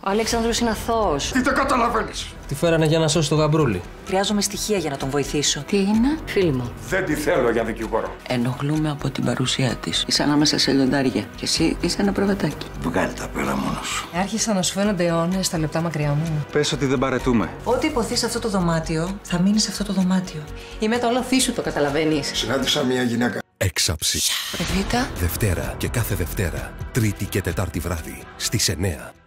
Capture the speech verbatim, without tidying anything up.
Ο Αλέξανδρος είναι αθώος. Τι δεν καταλαβαίνεις. Τη φέρανε για να σώσει το γαμπρούλι. Χρειάζομαι στοιχεία για να τον βοηθήσω. Τι είναι? Φίλη μου. Δεν τη θέλω για δικηγόρο. Ενοχλούμε από την παρουσία της. Είσαι ανάμεσα σε λιοντάρια. Και εσύ είσαι ένα προβατάκι. Βγάλει τα πέρα μόνος σου. Άρχισαν να σου φαίνονται αιώνες τα λεπτά μακριά μου. Πες ότι δεν παρετούμε. Ό,τι υποθεί σε αυτό το δωμάτιο, θα μείνει σε αυτό το δωμάτιο. Είμαι το ολοθύ σου, το καταλαβαίνεις. Συνάντησα μια γυναίκα. Έξαψη. Εβίτα. Δευτέρα και κάθε Δευτέρα, Τρίτη και Τετάρτη βράδυ στις εννιά.